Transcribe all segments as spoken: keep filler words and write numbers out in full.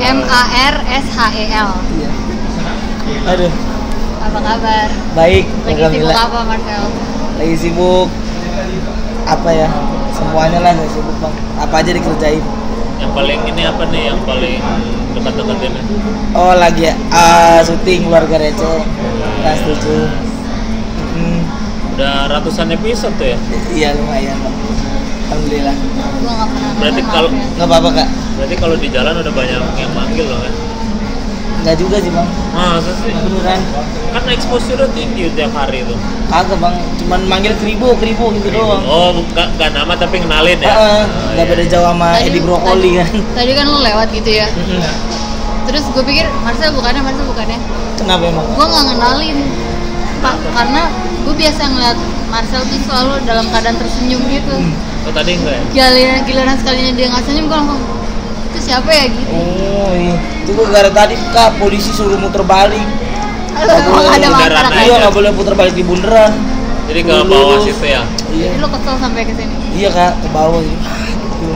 M A R S H E L. Iya. Aduh. Apa kabar? Baik. Lagi sibuk apa, Marcel? Lagi sibuk apa ya? Semuanya lah saya sibuk bang. Apa aja dikerjain. Yang paling ini apa nih? Yang paling dekat-dekat ini? Oh lagi ya. Uh, syuting Keluarga Receh. Kelas tujuh. Hmm. Udah ratusan episode tuh ya? Iya lumayan bang. Alhamdulillah. Gua nggak pernah. Berarti nonton, kalau maaf ya. Nggak apa-apa kak. berarti kalau di jalan udah banyak yang manggil loh kan? Nggak juga sih bang. Masa sih? Beneran. Kan exposure tinggi tiap hari tuh. Kagak bang. Cuman manggil Kribo, Kribo gitu doang. Oh, bukan nggak nama tapi kenalin ya? Heeh. Oh, Nggak iya. beda jauh sama Tadi- Edi Brokoli kan. Tadi kan lu lewat gitu ya. Terus gue pikir Marcel bukannya, Marcel bukannya. Kenapa emang? Gue nggak ngenalin, Pak, karena gue biasa ngeliat Marcel tuh selalu dalam keadaan tersenyum gitu. Oh tadi enggak ya? Giliran giliran sekalinya dia nggak senyum, gue langsung itu siapa ya gitu. Oh iya. Itu gue gara tadi kak polisi suruh muter balik. Lu emang ada bundaran makanan aja. Iya nggak boleh puter balik di bundaran. Jadi ke Lurus. bawah situ ya? Iya. Jadi lu kesel sampai ke sini. Iya kak ke bawah gitu. Gitu.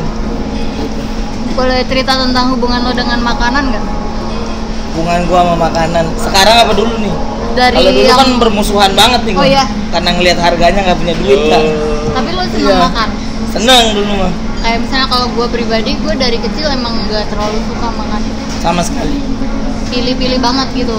Boleh cerita tentang hubungan lo dengan makanan nggak? Hubungan gua sama makanan. Sekarang apa dulu nih? Dari Kalau dulu yang- kan bermusuhan banget nih. Oh, gua. iya. Karena ngelihat harganya nggak punya duit kan. Tapi lo seneng Iya. makan. Seneng dulu mah. Kayak misalnya kalau gue pribadi, gue dari kecil emang gak terlalu suka makan. Sama sekali. Pilih-pilih banget gitu.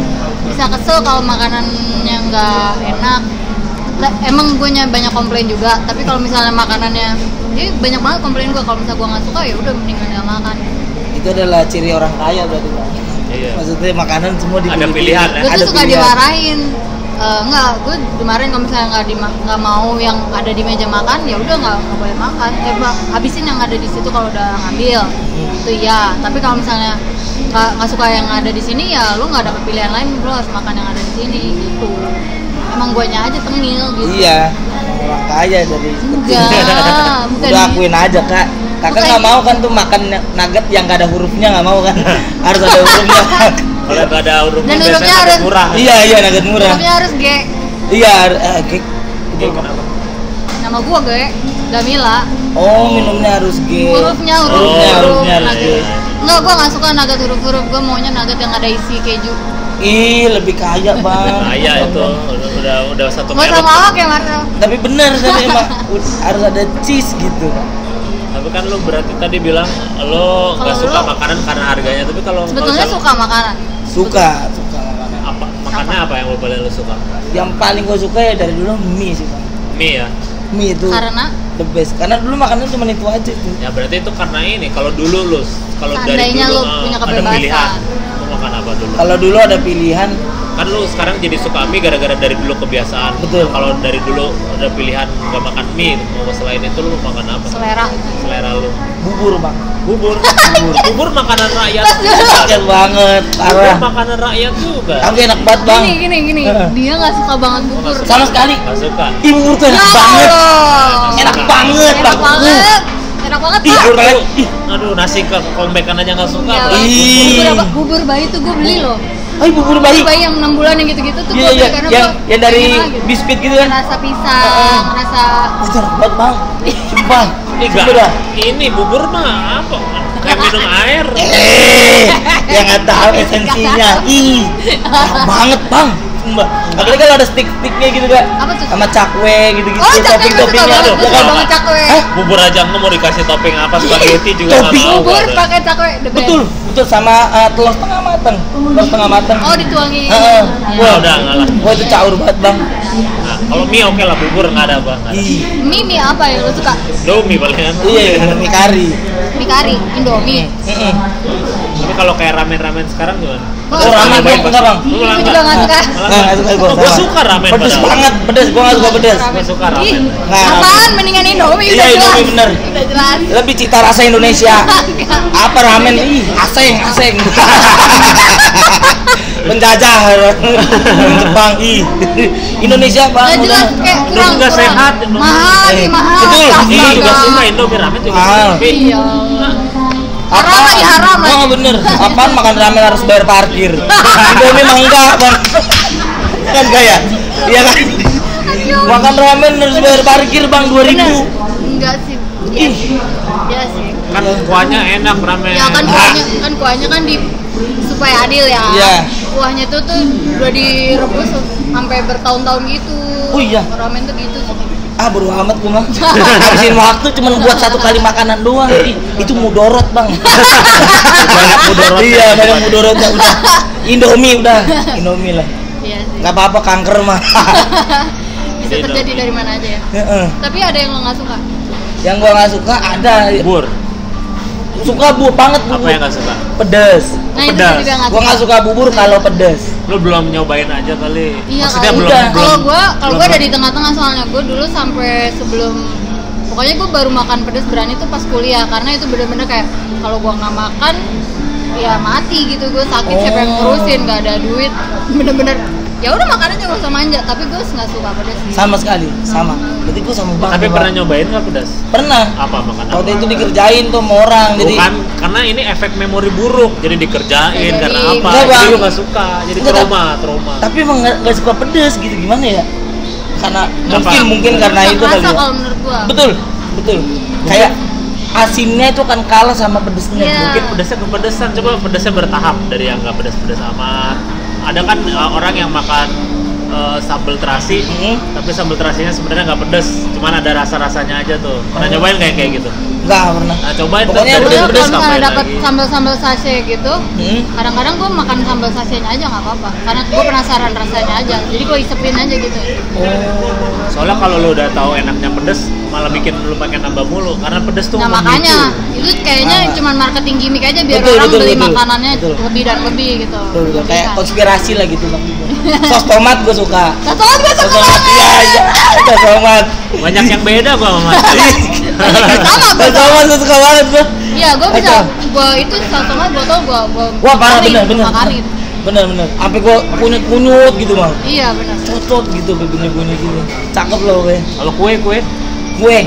Bisa kesel kalau makanannya nggak enak. Lah, emang gue banyak komplain juga. Tapi kalau misalnya makanannya, ya banyak banget komplain gue. Kalau misalnya gue nggak suka ya udah mendingan nggak makan. Itu adalah ciri orang kaya berarti bang. Iya. Maksudnya makanan semua dipilih. Ada pilihan, ya? Gue Ada tuh suka pilihan. dimarahin. Eh, enggak, gue dimarahin kalau misalnya nggak dima- nggak mau yang ada di meja makan, ya udah nggak nggak boleh makan. Eh, Bang, habisin yang ada di situ kalau udah ngambil. Itu ya. Tapi kalau misalnya nggak nggak suka yang ada di sini, ya lu nggak ada pilihan lain, bro, harus makan yang ada di sini. Gitu. Emang guanya aja tengil gitu. Iya. Emang orang kaya dari Enggak, bukan. Udah akuin aja kak. Kakak Bukan. nggak mau kan tuh makan nugget yang nggak ada hurufnya nggak mau kan? Harus ada hurufnya. Kalau nggak ada hurufnya Dan biasanya hurufnya agak harus- murah. Iya iya nugget murah. Hurufnya harus G. Iya. Eh, Gek. Iya, kenapa? Nama gua G, Gamila. Oh minumnya harus G. Hurufnya huruf Oh, huruf hurufnya harus nugget. G. Enggak, gua nggak suka nugget huruf-huruf. Gua maunya nugget yang ada isi keju. Ih lebih kaya bang. Nah, iya itu udah udah, udah satu Gak usah merek. mawak ya Marcel. Tapi bener kan emang ud- harus ada cheese gitu. Tapi kan lu berarti tadi bilang lo nggak Kalau suka lu- makanan karena harganya. Tapi kalau Sebetulnya kalau suka makanan. Suka suka makanan. apa makannya apa yang lo paling lo suka? Yang paling gue suka ya dari dulu mie sih bang. Mie ya. Mie itu Karena the best. Karena dulu makanan cuma itu aja tuh. Ya berarti itu karena ini. Kalau dulu lu kalau dari Seandainya dulu lu eh, punya ada kebebasan. pilihan. Lu makan apa dulu? Kalau dulu ada pilihan. Kan lu sekarang jadi suka mie gara-gara dari dulu kebiasaan. Betul. Nah, kalau dari dulu ada pilihan nggak makan mie, mau selain itu lu makan apa? selera. Selera lu. Bubur bang. Bubur. Bubur. Bubur makanan rakyat. Keren banget. Bubur Parah. makanan rakyat juga. Kamu enak banget bang. Gini gini gini. Heeh. Dia nggak suka banget bubur. Sama sekali. Gak suka. Ih bubur tuh enak Ya banget. Allah. Enak banget Enak bang. banget. Enak banget Ih, Pak. bubur banget. Ih. Aduh nasi ke kombekan aja nggak suka. Iya, apalagi Ih. bubur. bubur apa? Bubur bayi tuh gue beli loh. Ay bubur bayi. Bubur bayi yang enam bulan yang gitu-gitu tuh Iya gue iya. beli karena Yang gua yang dari pengen aja gitu. biskuit gitu kan. Rasa pisang, rasa Itu enak banget bang. Sumpah. Ini Sumpah enggak. dah. Ini bubur mah apa? Kayak minum air. Eh, yang nggak tahu esensinya. Ih, enak banget bang. Sumpah. Apalagi kalau ada stick-sticknya gitu kan. Apa tuh? Sama cakwe gitu-gitu. Oh, cakwe gue suka topping-toppingnya. banget, Aduh, gue suka bukan. banget cakwe. Hah? Bubur aja nggak mau dikasih topping apa spaghetti juga nggak Topping mau. bubur ada. pakai cakwe the best. Betul, betul sama uh, telur setengah matang. Telur setengah matang. Oh, dituangin. Heeh. Ya. Wah, udah nggak lah. Wah itu caur banget bang. Nah, kalau mie oke lah, bubur nggak ada apa. nggak ada. Ih, Mie mie apa yang lo suka? Indomie palingan. iya mie kari. Mie kari, Indomie. Heeh. Tapi kalau kayak ramen-ramen sekarang gimana? Gua Oh, ramen suka. gua enggak bang. Lu Gue malah juga nggak suka. Malah Nggak, nggak suka gua. Oh, gua sama. suka ramen Pedes padahal. banget, pedes. Gua nggak suka pedes. Gua suka Ih, ramen. Nggak, apaan? Mendingan Indomie Iya, udah jelas. Indomie bener. Udah jelas. Lebih cita rasa Indonesia. Apa ramen? Ih, aseng, aseng. Penjajah Jepang. Ih. Indonesia bang. Udah jelas udah. kayak Udah kurang juga kurang. sehat, Indomie. Mahal Eh, nih, mahal. betul. Astaga. Ini juga suka Indomie ramen juga. Mahal. Tapi Iya. Haram Apaan? lagi, haram lagi. Oh bener. Apaan makan ramen harus bayar parkir? Indomie mah enggak bang. Kan kayak, iya kan? Makan ramen harus bayar parkir bang dua ribu. Enggak sih. Iya sih. Iya sih. Kan kuahnya enak ramen. Ya kan kuahnya kan kuahnya kan di supaya adil ya. Iya. Kuahnya tuh tuh udah direbus sampai bertahun-tahun gitu. Oh iya. Ramen tuh gitu sih. Ah bodo amat gue mah. Habisin waktu cuma buat satu kali makanan doang. Itu mudorot bang. Banyak mudorotnya. Iya banyak mudorotnya udah. Indomie udah. Indomie lah. Iya sih. Nggak apa-apa kanker mah. Bisa terjadi dari mana aja ya. Heeh. Tapi ada yang lo nggak suka? Yang gua nggak suka ada. Bubur. Suka bu banget bubur. Apa yang nggak suka? Pedes. Nah itu Pedas. juga nggak Gua nggak suka bubur kalau pedes. Lu belum nyobain aja kali. Iya Maksudnya kalau belum udah. belum. kalau gue kalau belum- gue ada di tengah-tengah soalnya gue dulu sampai sebelum pokoknya gue baru makan pedas berani tuh pas kuliah karena itu bener-bener kayak kalau gue nggak makan ya mati gitu gue sakit siapa yang Oh. ngurusin nggak ada duit bener-bener ya udah makan aja gak usah manja tapi gue nggak suka pedas sih. Sama sekali, sama. Berarti gua sama banget. Tapi Bang. pernah nyobain nggak pedas? Pernah. Apa makan apa? Waktu itu dikerjain tuh sama orang, jadi Bukan, karena ini efek memori buruk. Jadi dikerjain Jadi- karena apa? Enggak, Jadi Bang. lu nggak suka. Jadi Enggak, trauma, trauma. tapi emang nggak nggak suka pedes gitu gimana ya? Karena Kenapa? mungkin mungkin karena Nggak itu kali kerasa ya. kalau menurut gue Betul, betul. Kayak asinnya itu kan kalah sama pedesnya. Iya. Mungkin pedasnya kepedesan. Coba pedasnya bertahap dari yang nggak pedas-pedas amat. Ada kan uh, orang yang makan uh, sambal terasi, Hmm. tapi sambal terasinya sebenarnya nggak pedas, cuman ada rasa-rasanya aja tuh. Pernah Oh. nyobain kayak kayak gitu? Enggak pernah. Nah, cobain tuh Pokoknya dari pedes- kalau pedas misalnya tambahin dapat lagi. sambal-sambal sachet gitu Hmm. kadang-kadang gue makan sambal sachetnya aja nggak apa-apa karena gue penasaran rasanya aja jadi gue isepin aja gitu Oh. Soalnya kalau lu udah tahu enaknya pedas, malah bikin lu pengen nambah mulu karena pedas tuh nah memicu. makanya itu kayaknya Nah. cuma marketing gimmick aja biar Betul, orang betul, beli betul. makanannya Betul. lebih dan lebih gitu Betul, betul. Kayak Kan. konspirasi lah gitu bang. Sos tomat gue suka. Satu lagi gue Sos suka tomat iya iya. Sos tomat. Banyak yang beda gua sama Mas. sama gue Sos tomat gue suka banget gue. iya gue bisa Apa? gue itu satu mah gue tau gue gue Wah parah makanin, bener bener. makanin. Bener bener. Sampai gue kunyut kunyut gitu bang. Iya benar Cocot gitu bunyi bunyi gitu. Cakep loh gue. Kalau kue kue, Kue.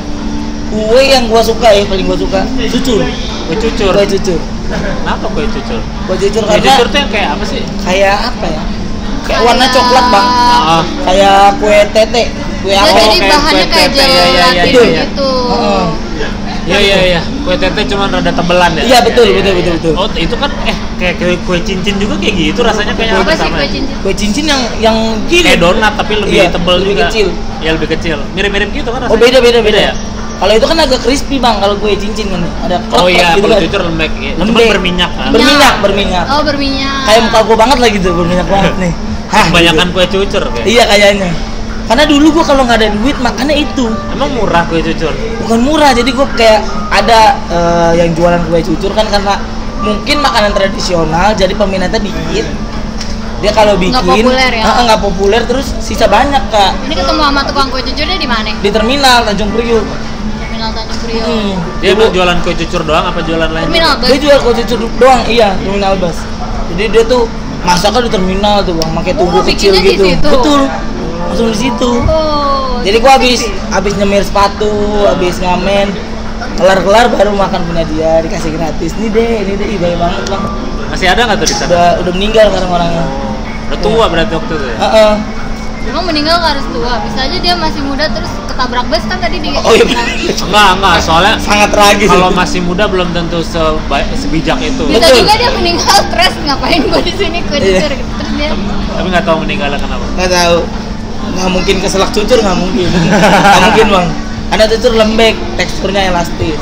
Kue yang gue suka ya paling gue suka. Cucur. kue cucur. Kue cucur. Kenapa kue cucur? Kue cucur Kue karena cucur tuh yang kayak apa sih? kayak apa ya? Kayak warna coklat bang. Ah, Kayak kue tete. Kue Ya, apa? jadi kayak bahannya kue kayak tete, iya, iya, gelatin iya, iya. gitu. Heeh. iya iya iya. Kue tete cuman rada tebelan ya. Iya, betul, Iya, betul, iya, betul, iya. betul. Oh itu kan eh kayak kue, kue cincin juga kayak gitu rasanya kayak Apa sih sama kue ya? cincin? Kue cincin yang yang gini. Kayak donat tapi lebih Iya, tebel lebih juga. kecil. Ya lebih kecil. Mirip-mirip gitu kan rasanya. Oh beda beda beda. ya. Kalau itu kan agak crispy bang. Kalau kue cincin kan ada Oh klek-klek iya, gitu kue kan. cucur lembek. Iya. Cuman Lembek. berminyak kan. Ber- Berminyak, berminyak. Oh berminyak. Kayak muka gue banget lah gitu berminyak banget nih. Hah, Kebanyakan gitu. kue cucur kayak. Iya kayaknya. Karena dulu gue kalau nggak ada duit makannya itu. Emang murah kue cucur? Bukan murah, jadi gue kayak ada eh, yang jualan kue cucur kan karena mungkin makanan tradisional jadi peminatnya dikit. Dia kalau bikin Nggak populer ya? ah, nggak populer terus sisa banyak kak Ini ketemu sama tukang kue cucurnya di mana? di terminal Tanjung Priuk. Terminal Tanjung Priok. Hmm. Dia Dulu- emang jualan kue cucur doang apa jualan lain? Terminal dia bus. jual kue cucur doang, iya terminal bus. Jadi dia tuh masaknya di terminal tuh bang, pakai tungku Oh, kecil bikinnya di gitu. situ? Betul, langsung di situ. Oh. Jadi gua habis habis nyemir sepatu, habis ngamen, kelar-kelar baru makan punya dia dikasih gratis. Nih deh, ini deh, baik banget bang. Masih ada nggak tuh di sana? Udah udah meninggal sekarang orangnya. Udah tua berarti waktu itu ya? Heeh. Emang meninggal nggak harus tua, bisa aja dia masih muda terus ketabrak bus kan tadi di. Oh iya. Enggak, enggak, soalnya Sangat tragis. kalau masih muda belum tentu sebaik, sebijak itu. Bisa Betul. juga dia meninggal stres ngapain gua di sini kue Iya. cucur gitu. Terus dia Tapi nggak tahu meninggalnya kenapa. nggak tahu, nggak mungkin keselak cucur, nggak mungkin. Nggak mungkin bang. Karena cucur lembek, teksturnya elastis.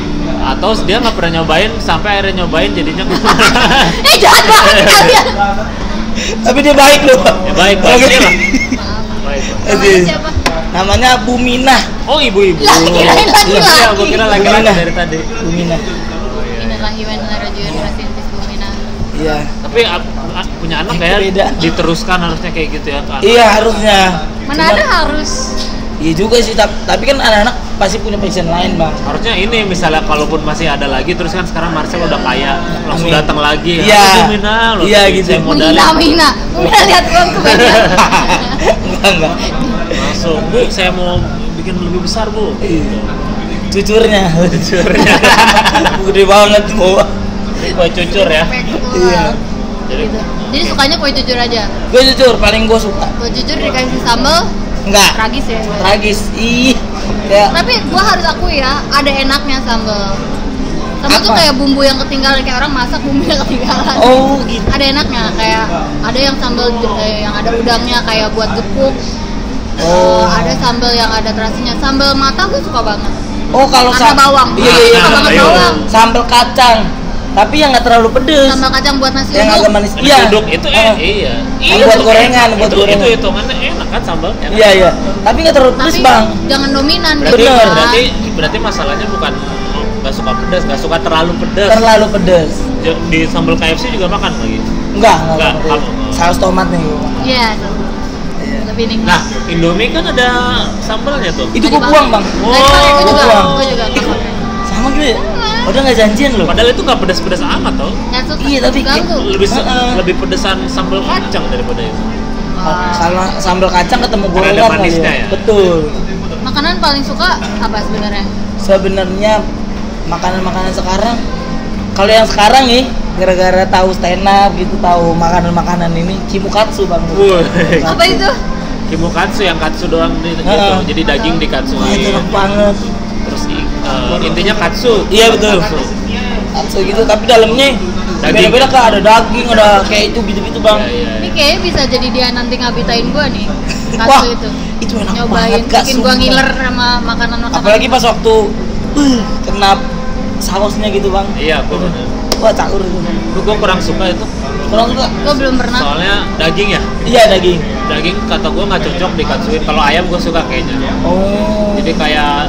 Atau dia nggak pernah nyobain sampai akhirnya nyobain jadinya eh jahat banget kalian. Tapi dia baik loh. ya baik Oke. baik lah. Maaf. Baik. Namanya siapa? Namanya Bu Minah. Oh ibu-ibu. Lah, kirain laki-laki. Iya, gua kira laki-laki dari tadi. Bu Minah. Innalillahi wa inna ilaihi raji'un. Rest in peace, Bu Mina. Iya. Tapi ap- a- punya anak Beda. kayak diteruskan harusnya kayak gitu ya kan. Iya harusnya. Mana Cuman- ada harus. Iya juga sih, tap- tapi kan anak-anak pasti punya passion lain bang. Harusnya ini misalnya kalaupun masih ada lagi terus kan sekarang Marcel udah kaya langsung Amin. datang lagi. Iya. Aduh, Mina, loh, Iya, saya gitu. modalin. Mina, Mina. Mina lihat uang ke media. Enggak enggak. Langsung, Bu, saya mau bikin lebih besar, Bu. Iya. Cucurnya. Cucurnya. Gede banget mau. Kue cucur ya. Iya. Jadi Gitu. Jadi sukanya kue cucur aja. Gue cucur paling gue suka. Kue cucur dikasih sambal Enggak. Tragis ya. Tragis. Ih. Kayak Tapi gua harus akui ya, ada enaknya sambal. Sambal tuh Apa? kayak bumbu yang ketinggalan, kayak orang masak bumbu yang ketinggalan. oh gitu. Ada enaknya, kayak ada yang sambal eh, yang ada udangnya kayak buat gepuk. Oh. Eh, ada sambal yang ada terasinya. Sambal mata gue suka banget. Oh kalau Karena sa- bawang. Iya iya iya. Suka banget Ayo. bawang. Sambal kacang. Tapi yang nggak terlalu pedes. Sambal kacang buat nasi Yang agak uduk. manis. Nasi Iya. uduk itu eh, Oh. iya. Yang buat itu gorengan, enak. buat itu, gorengan. Itu hitungannya enak kan sambalnya. Iya iya. Tapi nggak terlalu pedes Tapi bang. jangan dominan Berarti gitu kan. berarti berarti masalahnya bukan oh, nggak suka pedas, nggak suka terlalu pedas. Terlalu pedes. J- Di sambal K F C juga makan lagi. Enggak, enggak. Enggak, enggak. kalau- Saus tomat nih. Iya. Lebih nikmat. Nah, Indomie kan ada sambalnya tuh. Itu gua buang bang. Nggak dipakai, gue juga, buang. gue juga nggak pakai. Sama gitu ya. Udah nggak janjian loh. Padahal itu nggak pedas-pedas amat tau. Nggak suka. Iya, tapi ganggu. Lebih se- Heeh. lebih pedesan sambal kacang daripada itu. Wah. Sama sambal kacang ketemu Karena ada gorengan kali manisnya ya. ya? Betul. Makanan paling suka apa sebenarnya? Sebenarnya makanan-makanan sekarang, kalau yang sekarang nih, gara-gara tahu stand up gitu, tahu makanan-makanan ini, kimukatsu bang. Wuh. Apa itu? Kimukatsu yang katsu doang di- gitu. Heeh. Jadi daging dikatsuin. Wah itu enak banget. Terus i- eh, intinya katsu. Iya, betul. Katsu. Katsu gitu, tapi dalamnya Daging. beda-beda kak, ada daging, ada kayak itu gitu-gitu bang. Iya, iya. Ini kayaknya bisa jadi dia nanti ngabitain gua nih. Wah, Katsu itu. itu enak Nyobain, banget kak. bikin gua sumpah. ngiler sama makanan-makanan. Apalagi pas waktu uh, kena sausnya gitu bang. Iya, gua bener. Wah caur itu. Gua gua kurang suka itu. Kurang suka? Gua belum pernah. Soalnya daging ya. Iya daging. Daging kata gua nggak cocok dikatsuin. Kalau ayam gua suka kayaknya. Oh. Jadi kayak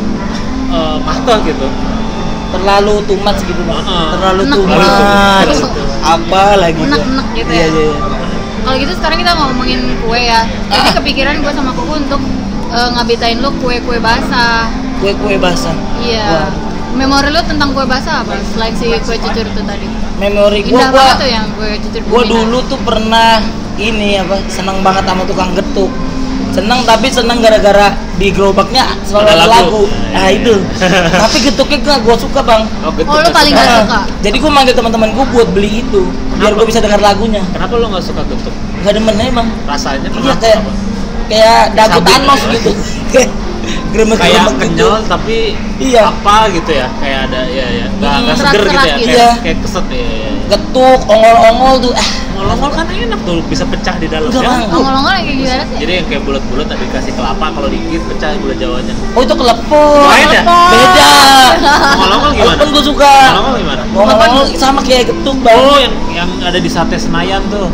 eh matah gitu. Terlalu too much gitu bang. Heeh. Terlalu Enak too banget. much. Apa lagi? tuh? Enak-enak gitu Iya ya. iya. iya. Kalau gitu sekarang kita ngomongin kue ya. Jadi kepikiran gua sama Kuku untuk eh, ngabitain lu kue-kue basah. Kue-kue basah. Iya. Wah. Memori lu tentang kue basah apa? Selain si kue cucur itu tadi. Memori gua Indah gua, banget tuh yang kue cucur gua kuningan. dulu tuh pernah ini apa seneng banget sama tukang getuk. Seneng tapi seneng gara-gara di gerobaknya selalu Ada ada lagu. lagu. Nah itu. Tapi getuknya gak gua suka bang. Oh, gitu. Oh, lu paling nggak Nah, suka? Jadi gua manggil teman-teman gua buat beli itu biar Kenapa? gua bisa dengar lagunya. Kenapa lu nggak suka getuk? Gak demen aja bang. Rasanya Iya kenapa? kayak kayak dagu Sabun Thanos ya? gitu. Kayak gremet Kayak gremet gitu. kenyal tapi Iya. apa gitu ya? Kayak ada ya ya. Nggak Hmm, nggak seger gitu ya. serat-serat gitu. Kayak, Iya. kayak keset ya. ya. Getuk, ongol-ongol tuh. Ah, Ngolong-ngolong kan enak tuh, bisa pecah di dalam Enggak, ya. Bang. Ngomong-ngomong kayak gimana sih? Jadi yang kayak bulat-bulat tadi dikasih kelapa, kalau dikit pecah gula jawanya. oh itu kelepon. Lain ya? Beda. Ngolong-ngolong gimana? Kelepon gua suka. Ngolong-ngolong gimana? Ngomong sama kayak getuk bang. Oh, yang yang ada di sate Senayan tuh.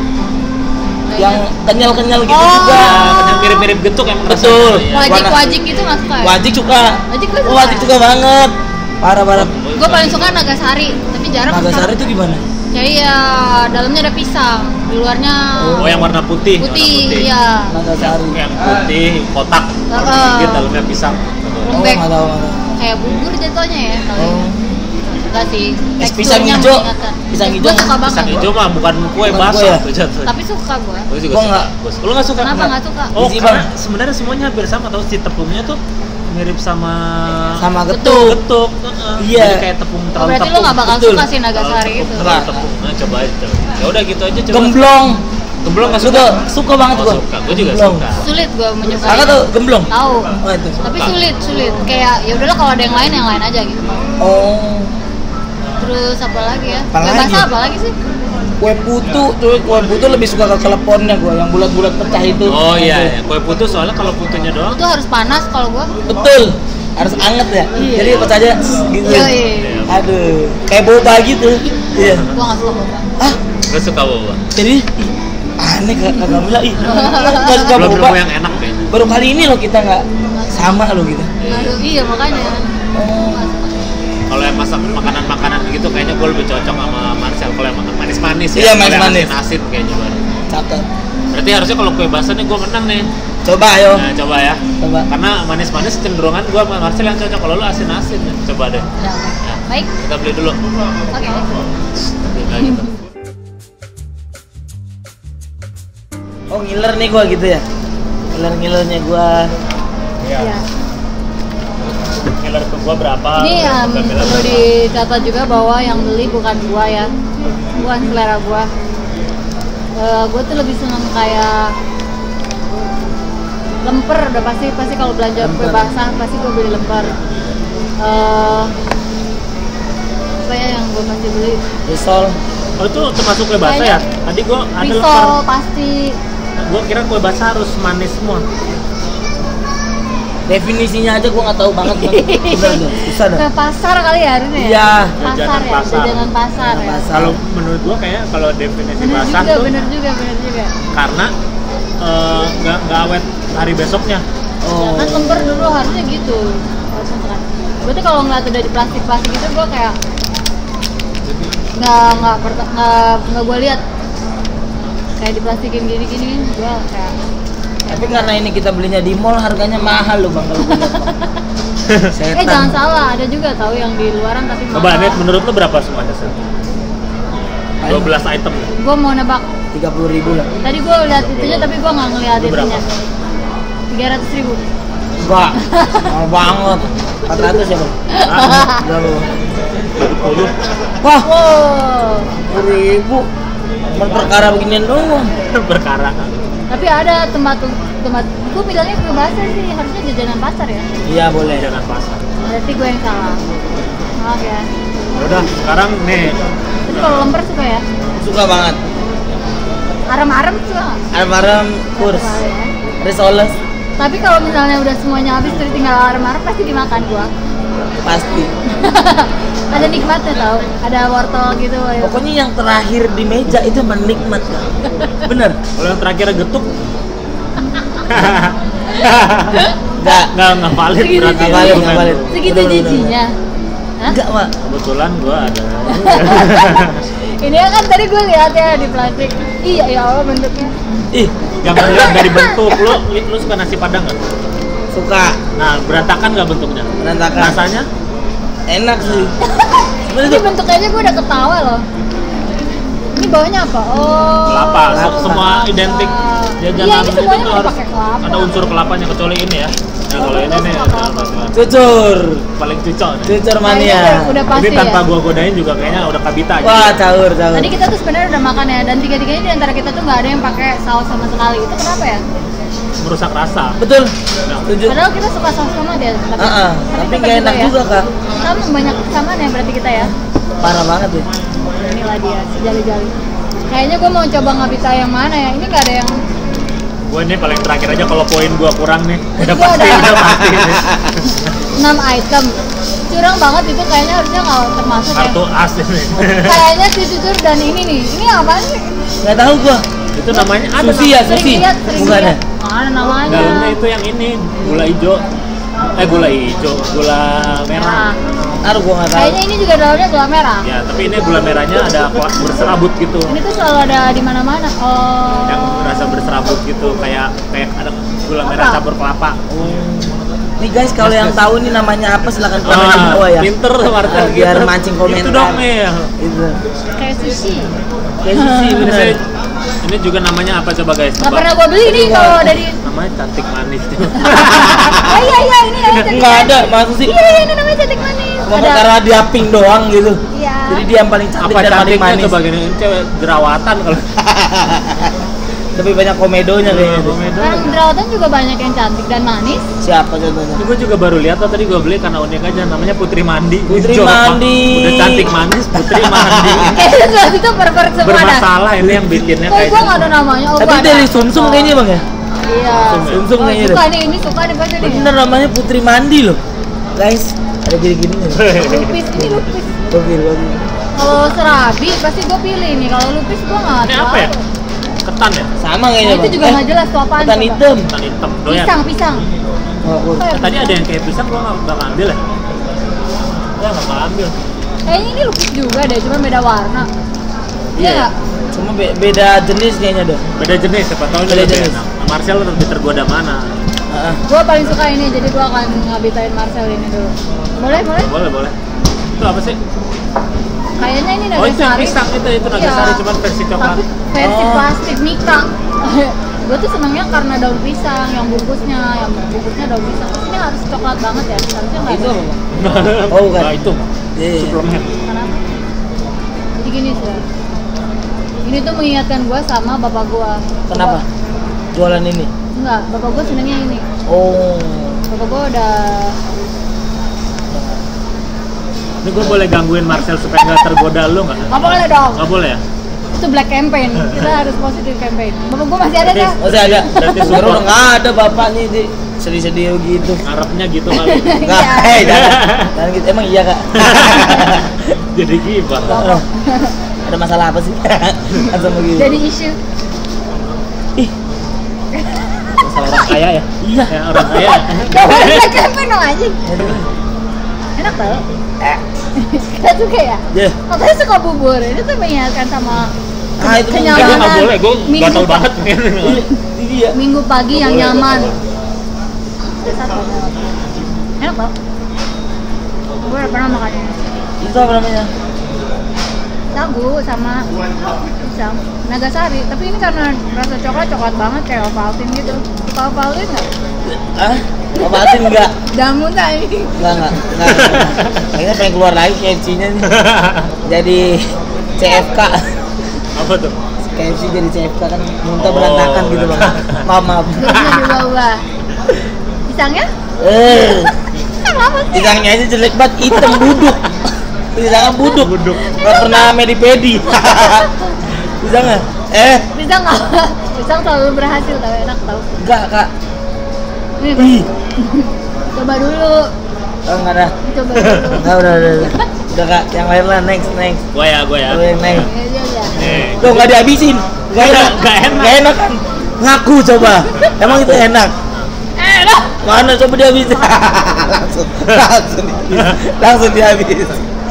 Yang kenyal-kenyal gitu Oh. juga. Ya, yang mirip-mirip getuk emang Betul. rasanya. Iya. Wajik Warna- wajik gitu nggak suka ya? Wajik suka. Wajik gua Oh, suka. wajik suka banget. Parah-parah. Gue paling suka Nagasari, tapi jarang. Nagasari itu gimana? Jadi ya dalamnya ada pisang, di luarnya Oh, yang warna putih. warna putih, iya. Nagasari. Yang putih, kotak, Heeh. sedikit dalamnya pisang. Oh, Lembek. nggak tahu, nggak tahu. Kayak bubur jatuhnya ya. Kalau Oh. ini. Enggak sih. Es pisang teksturnya hijau. mengingatkan. Pisang Eh, hijau. Gua suka banget. Pisang hijau mah bukan kue Bukan basah kue ya? tuh jatuh. Tapi suka gua. Gue juga Gua suka. nggak. Gua- Lu nggak suka? Kenapa nggak suka? Oh, Easy, karena Bang. sebenarnya semuanya hampir sama tau, si tepungnya tuh mirip sama Sama Getuk. getuk. getuk. heeh. Iya. Jadi kayak tepung Oh, terlalu berarti tepung. lu nggak bakal betul. suka sih Nagasari Terlalu itu. tepung, terlalu tepung. Nah, coba aja. coba. Ya udah gitu aja coba. Gemblong. Gemblong nggak Suka, suka? suka banget Oh, gua. suka. Gua juga Gemblong. suka. Sulit gua menyukai. Kakak tuh gemblong. Tahu. Oh itu. Tapi Suka. sulit, sulit. Kayak ya udahlah kalau ada yang lain yang lain aja gitu. Oh. Terus apa lagi ya? Apa Kue lagi? basah apa lagi sih? Kue putu, tuh kue putu lebih suka ke keleponnya gua, yang bulat-bulat pecah itu. Oh iya, iya. Kue putu soalnya kalau putunya doang. Itu harus panas kalau gua. Betul. Harus anget ya. Iya. Jadi pecah aja gitu. Yoi. Aduh, kayak boba gitu. Iya. Gua nggak suka boba. Ah, Gak suka boba. jadi ih, aneh kak kagak bilang ih. Nggak suka Belum boba. nemu yang enak kayaknya. Baru kali ini loh kita nggak sama loh gitu. Aduh, iya makanya. Oh. Nggak suka. Kalau yang masak makanan-makanan gitu kayaknya gue lebih cocok sama Marcel. Kalau yang makan manis-manis ya. Iya, Kalau yang manis-manis. asin-asin kayaknya baru. Cakep. Berarti harusnya kalau kue basah nih gue menang nih. Coba ayo. Nah, coba ya. Coba. Karena manis-manis cenderungan gue sama Marcel yang cocok. Kalau lu asin-asin nih. Coba deh. Ya, oke. Ya, Baik. kita beli dulu. Oke. Nah, gitu. Oh ngiler nih gua gitu ya. Ngiler-ngilernya gua. Iya. Killer ke gua berapa? Ini um, Gua bilang perlu berapa. dicatat juga bahwa yang beli bukan gua ya, bukan selera gua. Uh, gua tuh lebih seneng kayak lemper udah pasti pasti kalau belanja kue Lemper. basah pasti gue beli lemper. Eh, apa ya yang gue pasti beli? Risol. Oh itu termasuk kue basah ya? Kayaknya Tadi gua ada Risol lemper. pasti. Gua kira kue basah harus manis semua. Definisinya aja gua nggak tahu banget. Bang. Bener nggak? Susah dah. Ke pasar kali ya harusnya ya? Iya. Pasar Jajanan ya, pasar. jajanan pasar ya. Pasar. Kalau menurut gua kayak kalau definisi Bener basah juga, tuh bener juga, bener juga. karena eh, nggak nggak awet hari besoknya. Ya Oh. kan lemper dulu harusnya gitu. Harusnya kan. Berarti kalau ngeliat udah di plastik-plastik gitu gue kayak nggak nggak perta- nggak nggak gue lihat kayak diplastikin gini-gini gue kayak Tapi karena ini kita belinya di mall harganya mahal loh bang kalau punya bang. Setan. eh jangan salah ada juga tahu yang di luaran tapi Coba Net, menurut lu berapa semuanya sih? dua belas item. gue mau nebak Tiga puluh ribu lah. tadi gue lihat itunya tapi gue nggak ngeliat Itu berapa? itunya tiga ratus ribu Enggak. Mahal banget. Empat ratus ya bang. Udah lu. tujuh puluh. Wah. wow Sepuluh ribu. Cuma perkara beginian doang. Perkara. tapi ada tempat tempat gue bilangnya kue basah sih harusnya jajanan pasar ya Iya boleh. Jangan pasar. berarti gue yang salah maaf ya Udah, sekarang nih tapi kalau lemper suka ya Suka banget. arem-arem suka nggak? Arem-arem kurs. Suka ya. Risoles Tapi kalau misalnya udah semuanya habis terus tinggal arem-arem pasti dimakan gua. pasti. Ada nikmatnya tau, ada wortel gitu. ayo. Pokoknya yang terakhir di meja itu menikmat kan. Bener. kalau yang terakhir getuk Enggak. nggak nggak valid Segitu berarti sih. Nggak valid, argumen nggak valid. lu. Segitu Bener, bener, jijinya. Hah? Enggak pak. Kebetulan gua ada. Ini kan tadi gue lihat ya di plastik. Iya ya Allah bentuknya. Ih Jangan lihat dari bentuk. Lu lu suka nasi padang nggak? suka. Nah, berantakan nggak bentuknya? Berantakan. Rasanya? Enak sih. Sebenarnya Ini tuh bentuknya aja gue udah ketawa loh. Ini bawahnya apa? Oh. Kelapa, kelapa. semua identik jajanan Iya, ini itu semuanya tuh udah harus pakai kelapa. ada unsur kelapanya kecuali ini ya. Nah, kalau ini nih cucur. paling cocok nih. Cucur Nah, ini mania. udah, udah pasti Ini tanpa ya. gua godain juga kayaknya udah kabita aja. Wah caur caur. Tadi kita tuh sebenarnya udah makan ya dan tiga-tiganya di antara kita tuh nggak ada yang pakai saus sama sekali. Itu kenapa ya? Merusak rasa. Betul. Nah, Setuju. Padahal kita suka saus tomat ya. Tapi, Ah, ah. Tapi nggak enak juga kak. Sama banyak kesamaan ya berarti kita ya. Parah banget ya. Inilah dia si jali-jali. Kayaknya gue mau coba ngabita yang mana ya. Ini nggak ada yang. gua ini paling terakhir aja kalau poin gua kurang nih. Udah Gua pasti, ada. udah pasti. nih. enam item. Curang banget itu kayaknya harusnya nggak termasuk ya. Kartu as ini. Kayaknya si cucur dan ini nih. Ini apaan sih? Nggak tahu gua. Itu namanya ada Susi ya Sering susi. lihat, sering Bukannya. lihat. Mana namanya? dalamnya itu yang ini gula hijau. Eh gula hijau, gula merah. Nah, Aduh gua nggak tahu. kayaknya ini juga dalamnya gula merah. Ya, tapi ini gula merahnya ada kuat berserabut gitu. Ini tuh selalu ada di mana-mana. Oh. Yang rasa berserabut gitu kayak kayak ada gula merah Apa? campur kelapa. Nih guys kalau Yes, yang yes. tahu nih namanya apa silahkan komen di Ah, bawah ya. pinter tuh Marta Ah, biar gitu. mancing komentar. Itu dong nih. Itu. Kayak sushi. Kayak sushi Ini, bener. saya- ini juga namanya apa coba guys? Nggak Coba. pernah gue beli nih Coba. kalau dari. Namanya cantik manis. Oh iya iya ini namanya cantik Nggak ada manis. masa sih. Iya iya ini namanya cantik manis. Cuma karena dia pink doang gitu. Iya. Jadi dia yang paling cantik apa dan paling cantiknya manis. coba gini? Ini cewek jerawatan kalau. Tapi banyak komedonya kayaknya. tuh. Komedo. Orang jerawatan juga banyak yang cantik dan manis. Siapa contohnya? Ini gue juga baru lihat tuh tadi gue beli karena unik aja namanya Putri Mandi. Putri Jorok banget. Mandi. Udah cantik manis Putri Mandi. Kayaknya setelah itu pervert semua dah. Bermasalah ini yang bikinnya Kok kayak gue nggak ada namanya? Oh, Tapi gua ada. dari sumsum kayaknya bang ya. Iya. Sumsum Oh, kayaknya suka deh. nih ini suka nih baca nih. Bener namanya Putri Mandi loh. Guys, ada gini-gini nih. Lupis ini lupis. Oke, oke. Kalau serabi pasti gue pilih nih. Kalau lupis gue nggak Ini tahu. apa ya? Ketan ya? Sama Nah, kayaknya itu bang. juga nggak jelas tuh apaan. Ketan coba. hitam. Ketan hitam doyan. Pisang pisang. Oh, oh. Apa ya? Nah, tadi ada yang kayak pisang gua nggak bakal ambil ya? Ya nggak bakal ambil. Kayaknya ini lupis juga deh, cuma beda warna. Iya nggak? Cuma be- beda jenis kayaknya deh. Beda jenis, siapa tahu ini Beda lebih jenis. enak. Nah, Marcel lebih tergoda mana? Heeh. Gue paling suka ini, jadi gue akan ngabitain Marcel ini dulu. Boleh boleh? Boleh boleh. Itu apa sih? Kayaknya ini Oh itu yang Nagasari. pisang itu itu Nagasari Iya. cuman versi coklat. Tapi versi Oh. plastik Mika. Gue tuh senengnya karena daun pisang, yang bungkusnya, yang bungkusnya daun pisang. Terus ini harus coklat banget ya, harusnya nggak Itu ada. apa, Bang? Oh, bukan. Nah, itu Iya, iya. suplemen. Kenapa? Jadi gini sih. Ini tuh mengingatkan gue sama bapak gue. Kenapa? Jualan ini. Enggak, bapak gue senengnya ini. Oh. Bapak gue udah. Ini gue boleh gangguin Marcel supaya nggak tergoda lu nggak? Nggak boleh dong. Nggak boleh ya? Itu black campaign. Kita harus positif campaign. Bapak gue masih ada Berarti- kah? Masih ada. Berarti Baru support. udah nggak ada bapaknya di sedih-sedih gitu. Ngarepnya gitu kali. Nggak, eh jangan. Jangan gitu. Emang iya kak. Jadi gibah. Ada masalah apa sih? Langsung begitu. Jadi isu. Ih, Masalah orang kaya ya? iya. Ya orang kaya. Gak boleh black campaign dong anjing. Enak tau. Eh, Kita suka ya. ya. Katanya suka bubur. Ini tuh mengingatkan sama Ah, itu Gue kenyamanan. nggak boleh, gue Minggu gatal pa- banget. Iya. Minggu pagi Nggak yang boleh, nyaman. nggak boleh. Ada satu. Enak tau. Gue udah pernah makan ini. Itu apa namanya? Sagu sama pisang Nagasari, tapi ini karena rasa coklat coklat banget kayak Ovaltine gitu. Suka Ovaltine nggak? Ah, obatin enggak? Damu tak ini? Enggak, enggak, enggak. Kayaknya pengen keluar lagi K F C-nya nih. Jadi C F K. Apa tuh? K F C jadi C F K kan muntah Oh, berantakan gitu bang. Maaf, maaf. Terusnya diubah-ubah. Pisangnya? Eh, Kenapa sih? pisangnya aja jelek banget, hitam buduk. Pisangnya buduk. Buduk. Nggak pernah medipedi. Pisangnya? Eh, Pisang nggak? Pisang selalu berhasil tau, enak tau. enggak kak. Nih, Ih, coba dulu. oh, enggak ada. Coba dulu. Enggak, udah, udah, udah. Udah kak, yang lain lah, next, next. Gue ya, gue ya. Lo yang next. Ini aja aja. Nih, Tuh nggak dihabisin. Nggak enak. Nggak enak. Nggak enak kan? Ngaku coba. Emang itu enak. Enak. Mana coba dihabisin. langsung, langsung, dihabisin. langsung dihabisin.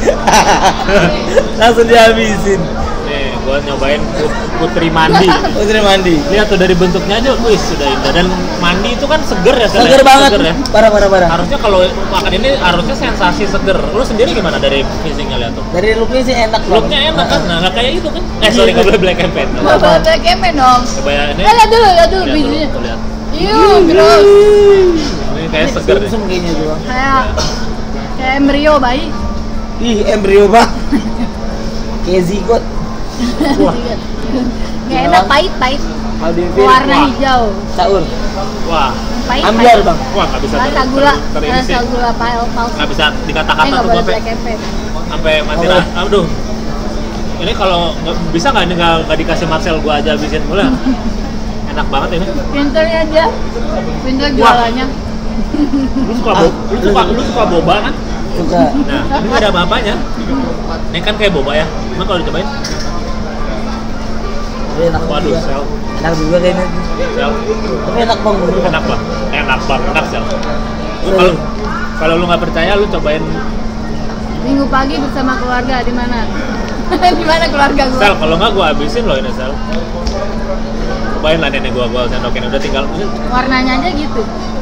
langsung dihabisin. nih, gue nyobain put- putri mandi. Putri mandi. Lihat tuh dari bentuknya aja, wih sudah indah. Dan mandi itu kan seger ya, Sel, Seger ya? banget. Seger ya. Parah, parah, parah. Harusnya kalau makan ini harusnya sensasi seger. Lu sendiri gimana dari phishingnya lihat tuh? Dari looknya sih enak banget. Looknya enak kan? Nah, nggak kayak itu kan? Eh sorry, nggak boleh black campaign. Nggak boleh black campaign dong. Coba ya ini. Eh, lihat dulu, lihat dulu Lihat bijinya. tuh, lihat. Yuh, gross. Ini kayak seger deh. Sum kayaknya tuh bang. Kayak kayak embrio bayi. Ih, embrio bang. Kayak zigot. Wah. Nggak enak, pahit, pahit. Kalau di Warna Wah. hijau. Caur. Wah, Pahit, Ambiar pahit. bang. wah nggak bisa Rasa ter- gula, ter- ter- ini sih. rasa gula pal palsu. Nggak bisa Eh, dikata-kata nggak tuh boleh sampai black campaign. sampai mati Oh. lah. Aduh. Ini kalau nggak bisa nggak ini nggak nggak dikasih Marcel gua aja habisin mula. Enak banget ini. Pinternya aja. Pinter Wah. jualannya. Lu suka bo- lu suka lu suka boba kan? Suka. Nah, ini nggak ada apa-apanya. Ini kan kayak boba ya. Emang kalau dicobain, Tapi enak waduh, juga. sel, Enak juga kayaknya. sel, Tapi enak bang. bener, Bang. enak bang, enak bang, enak sel. Lu kalau kalau lu nggak percaya, lu cobain Minggu pagi bersama keluarga di mana? Di mana keluarga gua? sel. Kalau nggak gua habisin loh ini sel. Cobain lah nenek gua, gua sendokin udah tinggal. Ini Warnanya aja gitu.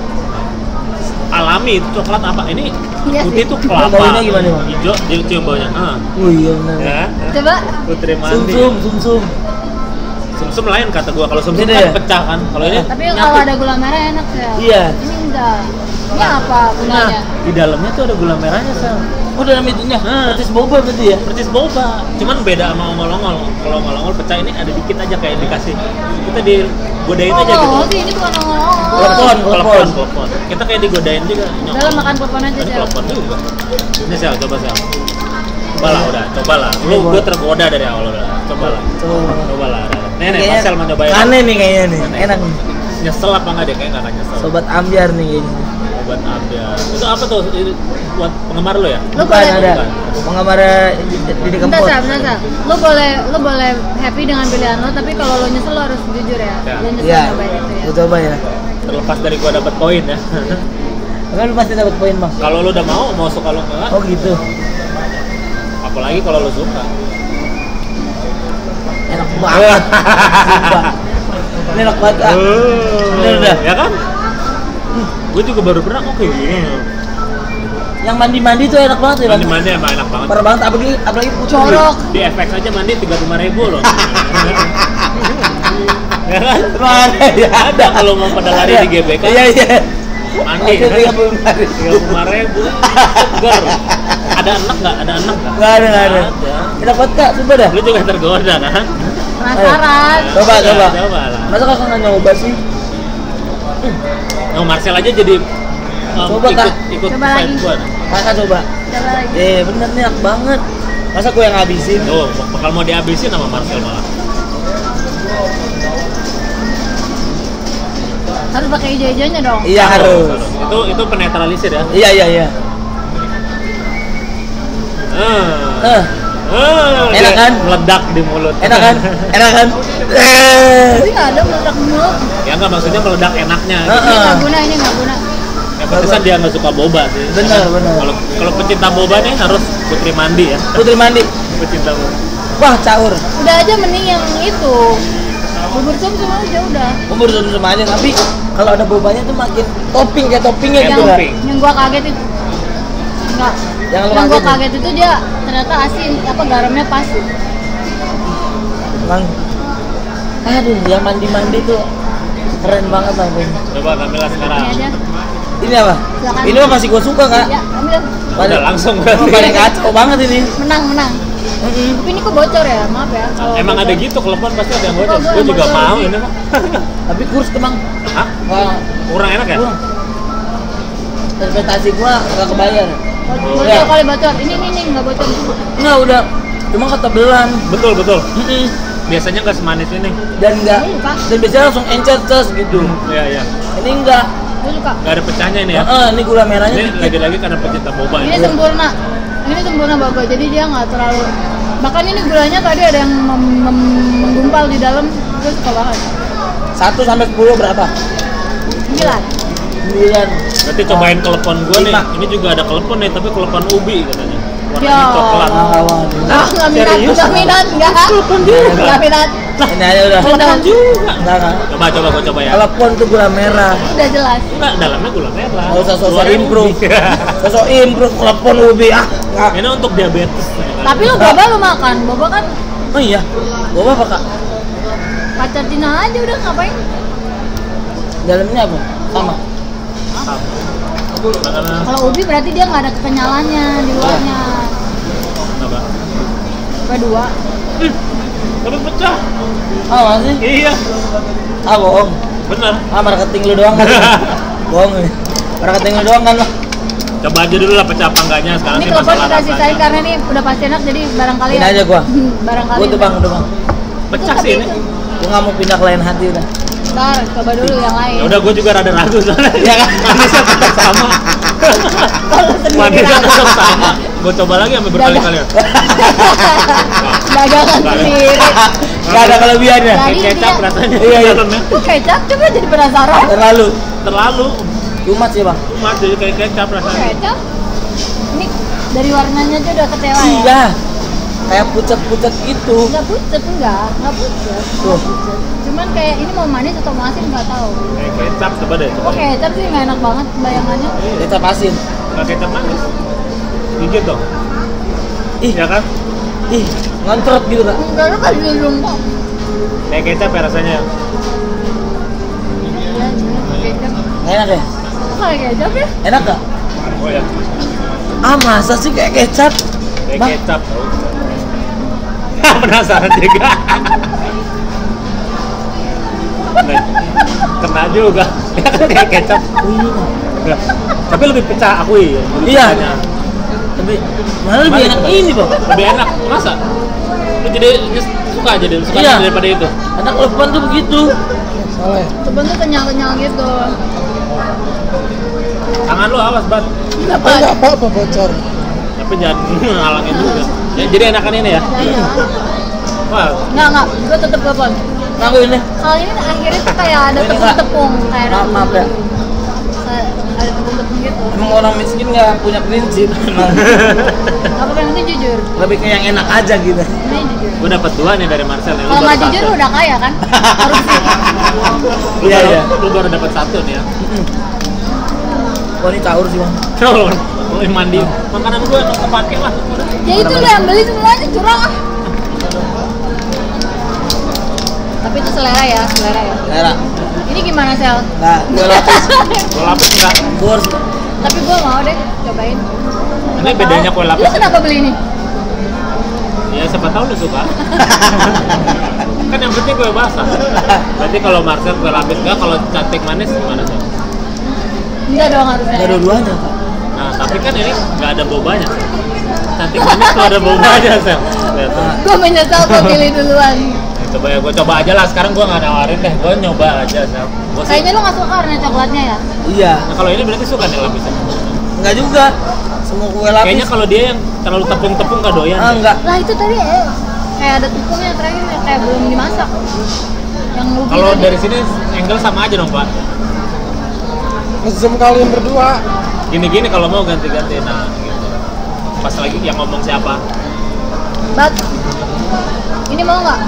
alami itu coklat apa ini Iya putih sih. tuh kelapa Baunya gimana, Bang? hijau jadi cium baunya ah Oh iya benar. ya Coba. putri Sum mandi sum sum sum. sumsum lain kata gua kalau sumsum Beda kan ya? pecah kan kalau ini Tapi nyatu. kalau ada gula merah enak ya. Iya. Ini enggak. Ini apa nah gunanya? di dalamnya tuh ada gula merahnya sel Oh dalam itunya. Nah. Persis boba berarti ya. persis boba cuman beda sama ongol-ongol kalau ongol-ongol pecah ini ada dikit aja kayak dikasih kita digodain aja gitu Oh, sih ini bukan ongol-ongol. Telepon, telepon telepon. telepon kita kayak digodain juga Udah lah, makan telepon aja, Tadi Sel. telepon juga ini sel coba sel coba lah udah coba lah lu gua tergoda dari awal udah coba lah Coba. coba lah nih nih Kayaknya Marcel mau nyobain Aneh nih kayaknya nih. Aneh. Enak nih. nyesel apa enggak deh kayak nggak akan nyesel Sobat ambiar nih kayaknya. obat ambiar itu apa tuh Ini buat penggemar lo ya Lu Bukan boleh ada. Bukan. Penggemar Didi Bentar, Kempot. Sal, bentar, Sal. Lu boleh lu boleh happy dengan pilihan lo, tapi kalau lo nyesel lo harus jujur ya. Ya. Jangan nyesel Iya. nyobain itu ya. Gua coba ya. terlepas dari gua dapat poin ya Kan lu pasti dapat poin bang. kalau lu udah mau mau suka lu enggak Oh gitu. apalagi kalau lu suka Enak banget. Sumpah. Ini enak banget ah. Bener dah. ya kan gue juga baru pernah oke gini Yang mandi-mandi tuh enak banget ya bang. mandi mandi emang enak banget Parah banget apalagi apalagi putih. Corok. di efek aja mandi tiga puluh lima ribu loh ya kan Mana ya ada kalau mau pada lari di G B K Iya iya. mandi Oke, tiga puluh lima ribu. tiga puluh lima ribu segar ada enak nggak ada enak nggak Nggak ada nggak ada. Enak banget kak, coba dah. lu juga tergoda kan Penasaran. Coba, Coba, coba. coba lah Masa kakak nggak nyoba sih? Nah, Marcel aja jadi um, Coba, ikut Kak. ikut Coba fight lagi. gua. Kakak coba. Coba lagi. Eh bener nih enak banget. Masa gue yang ngabisin? Tuh, bakal mau dihabisin sama Marcel malah. Harus pakai hijau-hijaunya dong. Iya harus. Itu itu penetralisir ya. Iya iya iya. Eh. Eh, Eh, Enak dia kan? Meledak di mulut. enak kan? Enak kan? Eh. Tapi nggak ada meledak mulut. Ya enggak, maksudnya meledak enaknya. Heeh. Ini nggak guna, ini nggak guna. Ya pantesan dia nggak suka boba sih. Bener, Karena bener. Kalau kalau pecinta boba nih harus Putri Mandi ya. Putri Mandi. Pecinta boba. Wah caur. Udah aja mending yang itu. Bubur sum semua aja udah. Umur sama aja tapi kalau ada bobanya tuh makin topping kayak toppingnya Kayak gitu kan. topping. Yang gua kaget itu enggak. Yang lu Yang gua kaget nih? kaget itu dia ternyata asin, apa garamnya pas. Emang. Aduh, yang mandi-mandi tuh keren banget bang. Coba Kamila sekarang. Ini aja. Ini apa? Silakan. Ini mah masih gua suka kak. Ya, ambil. Udah langsung Oh, berarti. paling kacau banget ini. Menang, menang. Mm-mm. Tapi ini kok bocor ya? Maaf ya. kalau Emang bocor. ada gitu klepon pasti ada yang Oh, bocor. gua Gue yang juga bocor mau sih. ini mah. Tapi kurs kemang. Hah? Wah, Kurang enak ya? kurang. Investasi gua nggak kebayar. Bocor Ya. kali bocor. Ini ini nih nggak bocor. Nggak udah. Cuma ketebelan. Betul betul. Mm-mm. Biasanya nggak semanis ini. Dan nggak. Ini suka. Dan biasanya langsung encer ces gitu. Iya iya. Ini enggak. Gue suka. Nggak ada pecahnya ini ya. Heeh, ini gula merahnya Ini dikit. lagi-lagi karena pecinta boba Ini ini. sempurna. Ini sempurna bagus. Jadi dia nggak terlalu. Bahkan ini gulanya tadi ada yang mem- mem- menggumpal di dalam. Gue suka banget. Satu sampai sepuluh berapa? Sembilan. Sembilan. Berarti cobain kelepon gue nih. Lima. Ini juga ada kelepon nih, tapi kelepon ubi katanya. Warnanya Ya. coklat. Lawan. Ah, nggak minat, serius? nggak minat, nggak. Nggak minat. Ini aja udah. Udah. juga. Enggak enggak. Coba coba gue coba ya. Telepon tuh gula merah. Udah jelas. Enggak, dalamnya gula merah. Nggak usah sosok Luarnya improve. ubi. Sosok improve telepon ubi ah. Nggak. Ini untuk diabetes. Tapi lo boba lo makan. Boba kan Oh iya. Gua apa kak? pacar Cina aja udah ngapain? Dalamnya apa? Sama. Karena Kalau ubi berarti dia nggak ada kekenyalannya di luarnya. apa? Coba dua. Tapi pecah. Oh masih? Iya. Ah bohong. Bener. Ah marketing lu doang kan? Bohong nih. Marketing lu doang kan lo? Coba aja dulu lah pecah apa enggaknya. Sekarang Ini sih telepon masalah kita sisain rasanya. karena ini udah pasti enak jadi barangkali. Ini aja gua. barangkali. Gua tuh bang, udah bang. Pecah Itu sih ini. tapi itu. Gua nggak mau pindah ke lain hati udah. Ntar coba dulu yang lain. Ya udah, gue juga rada ragu soalnya. Iya kan? Manisnya tetap sama. Kalau sendiri Manisnya ragu. tetap sama. Gue coba lagi sampai berkali-kali. Dagangan Nggak ada. sendiri. Gak ada kelebihannya. Nggak. Kayak Tadi kecap dia- rasanya. Iya, iya. Dalamnya. Kok kecap? Coba jadi penasaran. Terlalu. Terlalu. Cuma sih bang. Mas jadi kayak kecap rasanya. Kecap? Ini dari warnanya aja udah kecewa ya? Iya. Kayak pucat-pucat gitu. Nggak pucet, enggak. Nggak pucet. Tuh. Cuman kayak ini mau manis atau mau asin nggak tahu. Kayak kecap, coba deh. Coba. Kok kecap sih nggak enak banget bayangannya. Kecap asin. Nggak kecap manis. Gigit dong. Ih, Ya kan? ih, ngontrot gitu kak. Enggak, lu kan belum kok. Kayak kecap ya rasanya. Iya, iya, kecap. Enak ya? Kok kayak kecap ya? Enak gak? Oh ya. Ah masa sih kayak kecap? Kayak Bang. kecap tau. Penasaran juga. Nih, kena juga. Ya kan kayak kecap. Ya. Tapi lebih pecah akui. Lebih Iya. pecahnya. Tapi malah lebih Malah enak coba. ini bang. Lebih enak. Masa? Lu jadi suka jadi suka Iya. daripada itu. Anak telepon tuh begitu. Salah. Temen tuh kenyal-kenyal gitu. Tangan lu awas, Bat. Apa? apa-apa bocor. Tapi jangan ngalangin juga. Ya, jadi enakan ini ya. Iya. Wah, Enggak, enggak. Gue tetep telepon. Aku ini. Kalau ini akhirnya tuh kayak ada Ini, Kak. tepung-tepung. Kayak ada Maaf, maaf ya. Kayak ada tepung-tepung gitu. Emang orang miskin nggak punya prinsip. Emang Apa yang penting jujur. lebih ke yang enak aja gitu. Ini jujur. gue dapat dua nih dari Marcel nih. Lu Kalau baru nggak jujur satu. lu udah kaya kan? Korupsi. Lu Iya, baru- iya. Lu baru dapat satu nih ya. Wah ini caur sih bang. Kalau mau mandi, makanan gue enak kepake lah. Ya itu lah yang beli semuanya curang ah. Tapi itu selera ya, selera ya. Merah. Ini gimana Sel? Nggak, gue lapis. Kue lapis enggak? Kurs. Tapi gua mau deh cobain. Ini bedanya kue lapis. Lu kenapa beli ini? Ya siapa tahu lu suka. Kan yang penting kue basah. Berarti kalau Marcel kue lapis enggak, kalau cantik manis gimana sih? Enggak dong harusnya. Nggak dua-duanya Kak. Nah, tapi kan ini nggak ada bobanya. Cantik manis tuh ada bobanya, Sel. Lihat tuh. Gue menyesal gue pilih duluan. Ya, coba ya, gue coba aja lah. Sekarang gue nggak nawarin deh, gue nyoba aja, Sel. Gua sih- Kayaknya lu nggak suka warna coklatnya ya? Iya. Nah, kalau ini berarti suka nih lapisnya. Enggak juga. Semua kue lapis. Kayaknya kalau dia yang terlalu tepung-tepung nggak doyan. ah, deh. enggak. Lah itu tadi eh, kayak ada tepungnya terakhir kayak belum dimasak. Yang lubi Kalau tadi. dari sini angle sama aja dong, Pak. Nge-zoom kalian berdua. Gini-gini kalau mau ganti-ganti, nah gitu. Pas lagi yang ngomong siapa? Bat, ini mau nggak?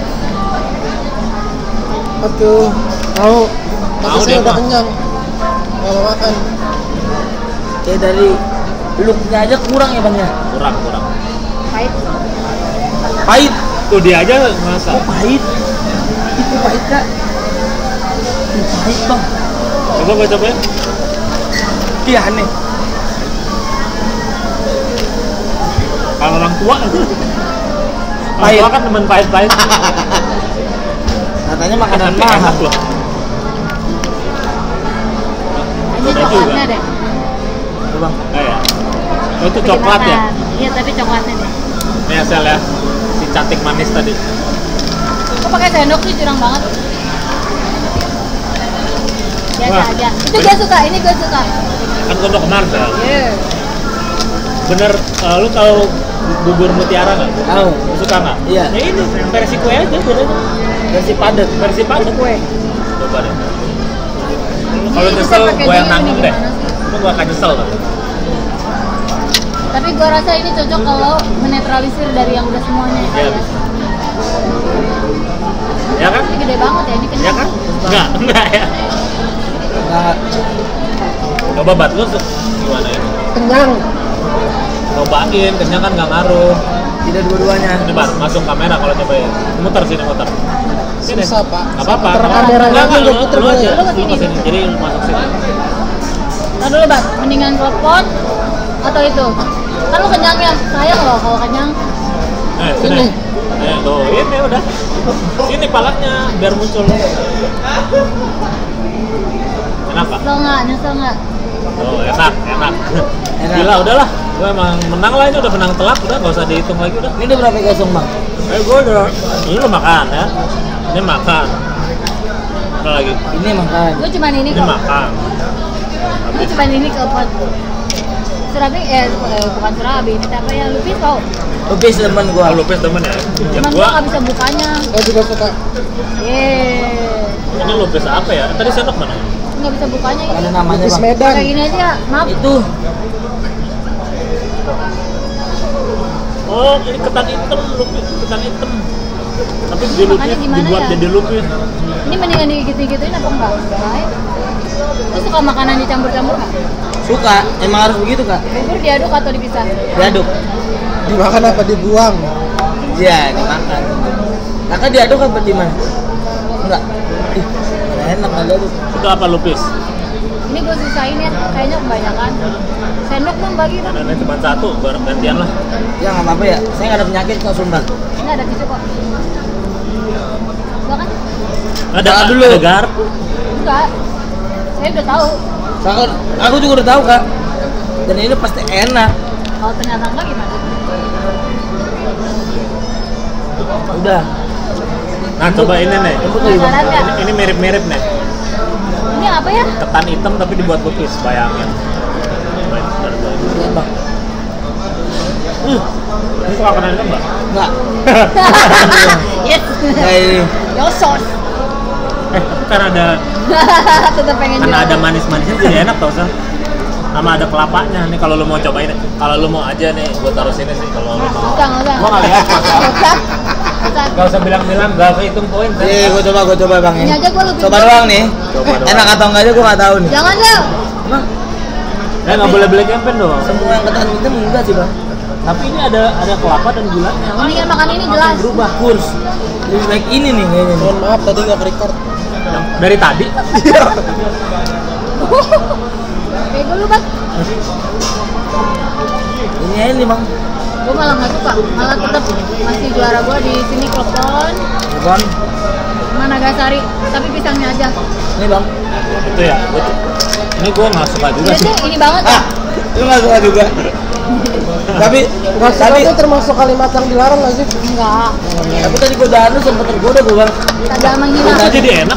Aduh, mau. Tapi Mau saya deh, udah Pak. kenyang. Nggak mau makan. Kayak dari looknya aja kurang ya Bang ya. Kurang, kurang. Pahit. Pahit. Tuh dia aja masa. Oh pahit. Itu pahit Kak. Itu pahit Bang. Coba gue cobain. Iya aneh. Kalau orang tua, orang Pahit. tua kan temen pahit-pahit. Katanya makanan Tapi enak mahal. loh. Ini Udah coklatnya juga. deh. Tuh, Bang. Nah, ya. Oh, itu Tapi coklat ya? dimakan. Iya tapi coklatnya deh. Ini ya, Sel ya. Si cantik manis tadi. Kok pakai sendok sih curang banget. Biasa Wah. aja. Itu gue suka, ini gue suka. Kan gue udah kemarin, Sel. Iya. Bener, eh, lu tahu bubur mutiara nggak? Tahu. Lu suka nggak? Iya. Ya ini versi kue aja bedanya. Versi padat. Versi padat. Kue. Coba deh. Kalau Ini nyesel, bisa pakai gue yang dingin nanggung nih, deh. gimana sih? Lu gak akan nyesel tuh. Tapi gue rasa ini cocok kalau menetralisir dari yang udah semuanya ya. Iya, ya. bisa. Ya kan? Ini gede banget ya, ini kenyang. Ya kan? Enggak, enggak ya. Enggak. Coba bat lu se- gimana ini? Kenyang. Cobain, kenyang kan nggak ngaruh. Tidak dua-duanya. Ini bat, masuk kamera kalau cobain. Muter sini, muter. Sini. Susah, Pak. Nggak apa-apa. Muter nggak kamera apa-apa. lagi, Nggak, nggak lu- puter lu boleh. aja. Lu ke Lu sini. kesini, jadi lu masuk sini. Nah dulu Bat, mendingan telepon atau itu? Kan lu kenyang ya, sayang loh kalau kenyang. Eh, sini. Ini. Eh, tuh, ini udah. Sini palanya, biar muncul. Enak pak? Nyesel nggak? Nyesel nggak? Oh, enak, enak. Enak. Gila, udahlah. Gue emang menang lah, ini udah menang telak, udah nggak usah dihitung lagi udah. Ini udah berapa kosong Bang? Eh, gue udah. Ini lu makan ya. Ini makan. Apa lagi? Ini makan. Gue cuman ini Ini kok. makan. Gue cuman ini ke pot. Surabi, eh, eh bukan surabi, ini apa ya? Lupis tau? Lupis temen gua. Kalau Lupis temen ya. Ya Cuman gue gua, nggak bisa bukanya. Saya juga suka. Yeay. ini Lupis apa ya? Tadi sendok mana? Nggak bisa bukanya Ada ini. namanya Lupis Bang. Medan. Kayak gini aja, maaf. Itu. Oh, ini ketan hitam, Lupis, ketan hitam. Tapi Ini di makannya Lupis, gimana dibuat ya? jadi Lupis. Ini mendingan digigit-gigituin apa enggak? Baik. Lu suka makanan dicampur-campur nggak? Suka. Emang harus begitu Kak. Bubur diaduk atau dipisah? Diaduk. Dimakan apa dibuang? Iya, dimakan. Kakak diaduk apa di mana? Enggak. Ih, enak nggak diaduk. Itu apa Lupis? Ini gue sisain ya, kayaknya kebanyakan. Sendok dong bagi dong. Karena cuma satu, bareng gantian lah. Ya nggak apa-apa ya. Saya nggak ada penyakit kok sumpah. Ini ada tisu kok. Enggak kan? Ada Salah dulu. Ada garpu. Enggak. Saya udah tahu. Kakak, aku juga udah tahu Kak. Dan ini pasti enak. Kalau ternyata enggak gimana? Udah. Nah, coba ini nih. Penasaran nggak? Ini, ini mirip-mirip nih. Ini apa ya? Ketan hitam tapi dibuat lupis, bayangin. Baik, bentar, gua- Lihat Bang. Uh, ini suka ketan hitam nggak? Enggak. Yes. Kayak ini. Yo sos. Eh, tapi karena ada Tetap pengen karena jual. ada manis-manisnya jadi enak tau Sel. Sama ada kelapanya nih kalau lu mau cobain. Kalau lu mau aja nih, gua taruh sini sih kalau lu mau. Nggak usah, nggak usah. Gua nggak lihat. Nggak usah. Nggak usah. Gak usah bilang-bilang, gak usah hitung poin. Sel. Nih, gua coba, gua coba Bang Ini ya. aja gua lebih Coba gua- doang nih. Coba doang. Enak atau enggak aja gua nggak tahu nih. Jangan Del. Bang, Eh, nggak boleh beli campaign dong. semua yang ketan hitam enggak sih Bang. Tapi ini ada ada kelapa dan gulanya. Mendingan makan ini jelas. Berubah kurs. Lebih baik ini nih kayaknya. nih. Mohon maaf tadi nggak record. Yang dari tadi. Kayak gue lu Bang. Ini aja nih Bang. Gue malah nggak suka. Malah tetap masih juara gue di sini klepon. Bang. Mana Nagasari, tapi pisangnya aja. Ini bang. Itu ya. Gua tuh- ini gue nggak suka juga Ini sih. tuh ini banget ya. Ah, lu nggak suka juga. Tapi Nggak suka tapi itu termasuk kalimat yang dilarang nggak sih? Enggak. tapi tadi godaan lu sempet tergoda gue bang. Kagak menghina. Bisa jadi enak.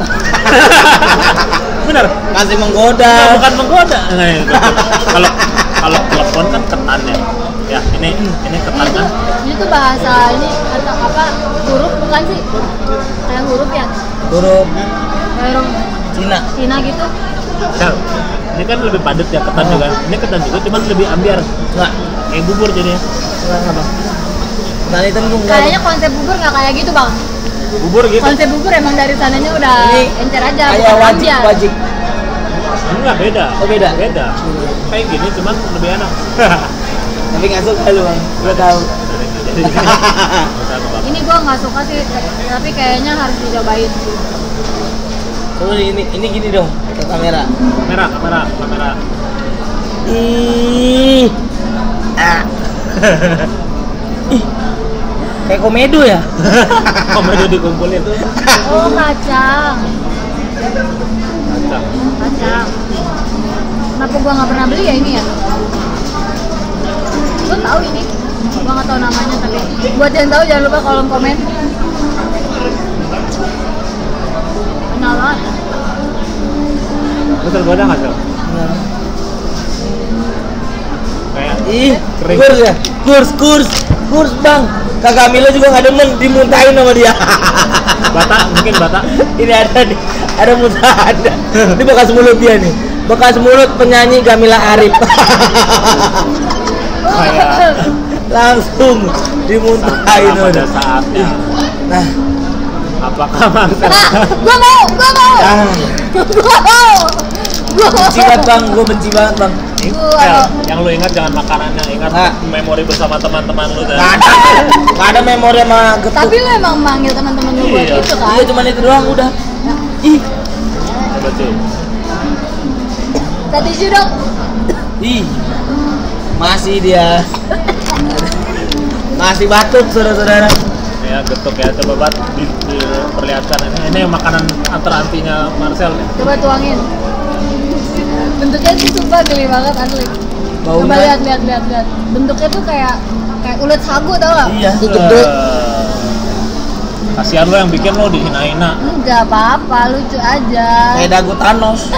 Benar. Masih menggoda. Nah, bukan menggoda. Nah, ya, betul. Kalau kalau telepon kan ketan ya. Ya ini ini Ini ketan tuh, kan. ini tuh bahasa ini atau apa huruf bukan sih? Kayak huruf ya? Huruf Kayak huruf Cina. Cina gitu. Sel, ini kan lebih padat ya ketan juga. Ini ketan juga, cuman lebih ambiar. Nggak, Kayak bubur jadinya. nggak nggak bang. Nah itu tuh enggak. Kayaknya konsep bubur nggak kayak gitu bang. Bubur gitu. Konsep bubur emang dari sananya udah Ini encer aja. Kayak bukan wajib ambiar. wajib. Enggak beda. Oh, beda? Beda. Kayak gini cuman lebih enak. Tapi nggak suka lu bang. Gue tahu. Jadi Ini gua nggak suka sih, tapi kayaknya harus dicobain. Coba ini ini gini dong ke kamera. kamera, kamera, kamera. Ih. Ah. Ih. Kayak komedo ya? Komedo dikumpulin tuh. Oh kacang, Kacang. kacang. Kenapa gua nggak pernah beli ya ini ya? Gua tahu ini, gua nggak tahu namanya tapi buat yang tahu jangan lupa kolom komen. Kenalan. Lu tergoda nggak sih? Kayak Ih, Kering. kurs ya? Kurs, kurs, kurs bang. Kakak Milo juga nggak demen dimuntahin sama dia. bata, mungkin bata. Ini ada nih, ada muntahan. Ini bekas mulut dia nih. Bekas mulut penyanyi Gamila Arif. Kayak Langsung dimuntahin pada udah. saatnya. Nah, Apakah Marcel? Ah, gua mau, gua mau, ah, gua mau, gua benci banget bang, gue benci banget bang. Sel, yang lu ingat jangan makanannya, ingat Nah. memori bersama teman-teman lu. Gak ada, gak ada memori sama getuk. Tapi lu emang manggil teman-teman lu buat Iya. itu kan? Iya cuman itu doang udah. Ih, Coba cuy. Tadi sih dong. ih, masih dia. Masih batuk saudara-saudara. Ya getuk ya, coba bat di, diperlihatkan ini. Ini makanan antar antinya Marcel nih. Coba tuangin. Bentuknya tuh sumpah geli banget asli. Baunya. Coba lihat lihat lihat lihat. Bentuknya tuh kayak kayak ulet sagu tau gak? Iya. Itu gede. Eh, Kasihan lo yang bikin lo dihina-hina. Enggak apa-apa, lucu aja. Kayak dagu Thanos.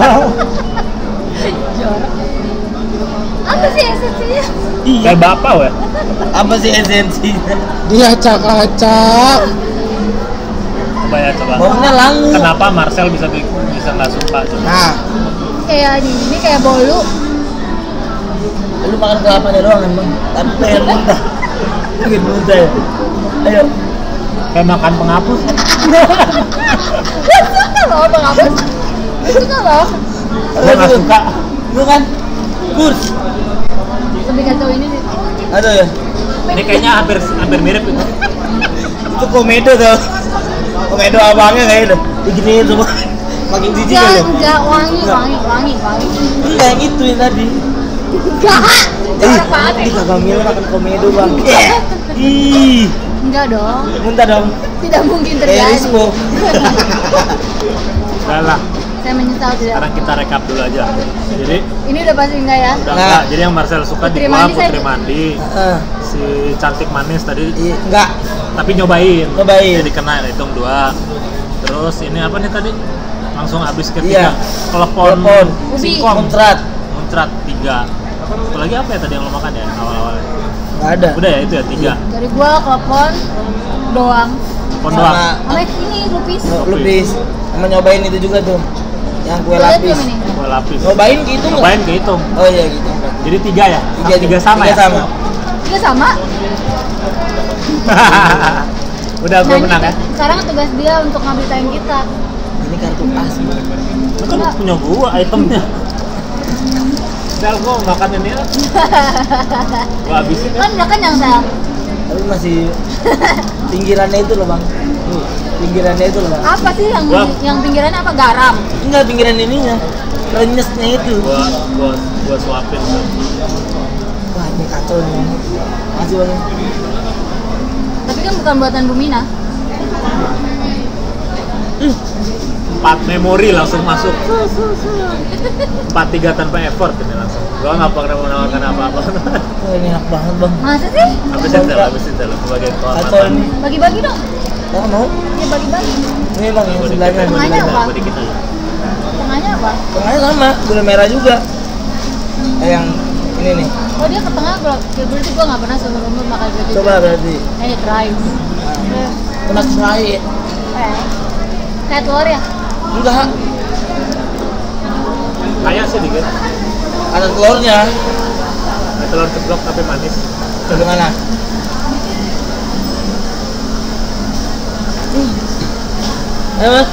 Jorok. Apa sih esensinya? Iya. Kayak bapak weh. Apa sih esensinya? Dia acak-acak. Coba ya coba. Baunya langu. Kenapa Marcel bisa bi- bisa nggak suka? Coba. Nah, Kayak ini, ini kayak bolu. lu makan kelapanya doang emang. Tapi pengen muntah. Pengen muntah ya. Ayo. Kayak makan penghapus. Gue suka loh bang Abus. Gue suka loh. Gue nggak suka. Lu kan kurs. Lebih kacau ini sih. Aduh ya. Ini kayaknya hampir hampir mirip itu. Itu komedo tuh. Komedo abangnya kayak udah diginiin semua. Makin jijik Enggak, aja. enggak wangi, wangi, wangi, wangi. Enggak yang itu yang tadi. Enggak. Jorok banget Ini ya. kakak Milo makan komedo bang. Ih, Enggak dong. muntah dong. Tidak mungkin Kayak terjadi. Rispo. Udah lah. Saya menyesal tidak. Sekarang kita rekap dulu aja. Jadi Ini udah pasti enggak ya? udah Nah. enggak. Jadi yang Marcel suka Putri di gua Mandi saya- Putri Mandi, Heeh. si cantik manis tadi, Iya, enggak. tapi nyobain. Nyobain. Jadi kena hitung dua. Terus ini apa nih tadi? Langsung habis ketiga. Iya. Telepon. Telepon. Ubi. Singkong. Kontrak. Muncrat tiga. Satu lagi apa ya tadi yang lo makan ya awal-awalnya? Enggak ada. Udah ya itu ya tiga. Dari gua telepon doang. Telepon Sama- doang. Sama ini lupis. Lu- Lupis. Sama nyobain itu juga tuh. Yang kue Lu lihat lapis. belum ini? Kue lapis. Nyobain gitu nggak? Nyobain kehitung. Oh iya gitu. Jadi tiga ya? Tiga, tiga sama tiga ya? sama. Dia sama. Udah gue Nah, menang ya? ini sekarang tugas dia untuk ngambil time kita. Ini kartu as. Lu kan punya gua itemnya. Sel gua makan ini ya. Gua habisin ya. Kan udah kenyang Sel. Tapi masih pinggirannya itu loh bang. Tuh, pinggirannya itu loh bang. Apa sih yang Wah. yang pinggirannya apa? Garam. Enggak pinggiran ininya. Renyesnya itu. Gua gua gua suapin. Sel. Wah ini kacau nih. Masih bang. Tapi kan bukan buatan Bumina. Empat memori langsung masuk. Empat tiga tanpa effort ini langsung. Gua nggak pernah menawarkan apa-apa. Oh, ini enak banget bang. Masa sih? Habisin dah, habisin dah. Sebagai Kacau kehormatan. ini. Bagi-bagi dong. Nggak mau? Ya bagi-bagi. Ini bang yang sebelahnya. Tengahnya apa? Buat kita. Tengahnya apa? Tengahnya sama, gula merah juga. Eh yang ini nih. Oh dia ke tengah, gua ya berarti gua nggak pernah seumur umur makan vegetarian. Coba berarti. Ini try. Eh, Kena serai. eh. Kayak telur ya? Enggak. Kayak sih dikit. Ada telurnya. Ada telur ceplok tapi manis. Bagaimana? Hmm. Ayo mas.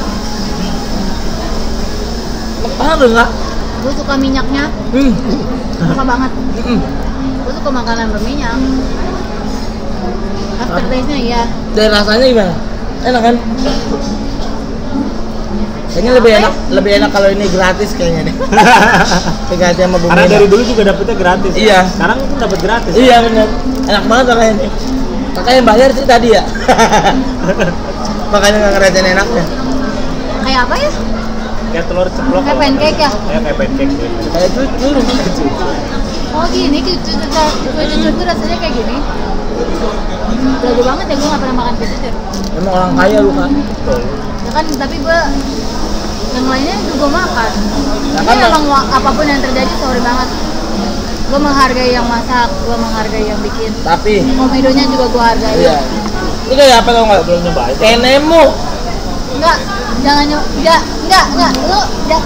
Lepas enggak? Gue suka minyaknya, Hmm. suka banget. Hmm. Gue suka makanan berminyak. Aftertaste-nya iya. Dan rasanya gimana? Enak kan? Kayaknya lebih enak, lebih enak kalau ini gratis kayaknya nih. Gratis sama bumbu. Karena dari dulu juga dapetnya gratis. Iya. Sekarang pun dapat gratis. Iya benar. Enak banget rasanya ini. Kakak yang bayar sih tadi ya. Makanya nggak ngerasain enaknya. Kayak apa ya? Kayak telur ceplok. Kayak pancake ya? Kayak kayak pancake. Gitu. Kayak cucur. Oh gini, cucur kue cucur tuh rasanya kayak gini. Belagu banget ya, gue gak pernah makan kue cucur. Emang orang kaya lu kan? Betul. Ya kan, tapi gue yang lainnya juga gue makan. Ya Tapi kan, emang wa- apapun yang terjadi, sorry banget. Gue menghargai yang masak, gue menghargai yang bikin. Tapi Komedonya juga gue hargai. iya. Ini kayak apa tau nggak? Belum nyobain. Kayak Nemo. Enggak, jangan nyok, enggak, enggak, enggak, lu, enggak.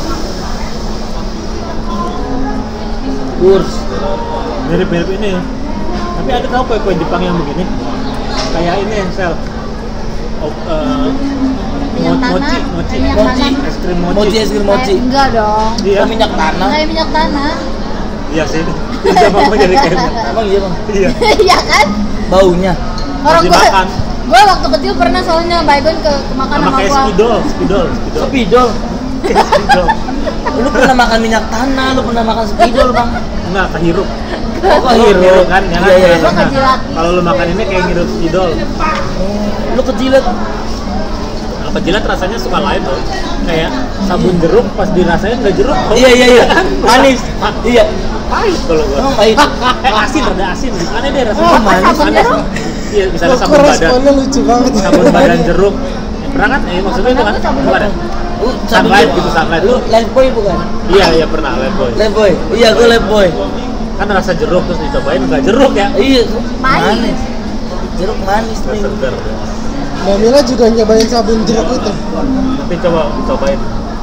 Kurs. Mirip-mirip ini. Tapi ada tau kue-kue Jepang yang begini? Kayak ini yang sel. Oh, eh, Minyak mo- mochi, tanah, mochi, minyak Mochi. tanah. es krim mochi. Mochi es krim mochi. Eh, enggak dong. Iya, Oh, minyak tanah. Kayak minyak tanah. iya sih. Udah mau jadi kayak minyak tanah. Emang iya bang? Iya. Iya kan? Baunya. Orang gue, dimakan. gue waktu kecil pernah soalnya baygon ke kemakan Sama sama kayak gue. spidol, spidol, spidol. Spidol. Kayak spidol. Lu pernah makan minyak tanah, lu pernah makan spidol bang? Enggak, kehirup. Oh, kehirup. Ngirup kan, ya kan? Iya, iya, iya. Gua kejilat. Kalau lu makan ini kayak ngirup spidol. Hmm, lu kejilat. Kalau kejilat rasanya suka lain tuh. Kayak sabun jeruk pas dirasain nggak jeruk. kok. Iya iya iya. Kan? Manis. Ma- Iya. Pahit kalau gua. Emang pahit. Eh asin, ada asin. Aneh deh rasanya. Oh, manis. Sabun Aneh. jeruk? Iya, misalnya Kok sabun badan. responnya lucu banget. Sabun badan jeruk. Pernah kan? Eh maksudnya itu kan? Sabun Bukan ya? Lu Sunlight jeruk. gitu, sunlight. Lu life boy bukan? Iya, iya pernah, lihat boy. Life boy. Iya, gua life boy. Kan rasa jeruk terus dicobain nggak jeruk ya? Iya. Manis. Jeruk manis Nggak nih. seger. Mbak Mila juga nyobain sabun jeruk itu. Tapi coba dicobain.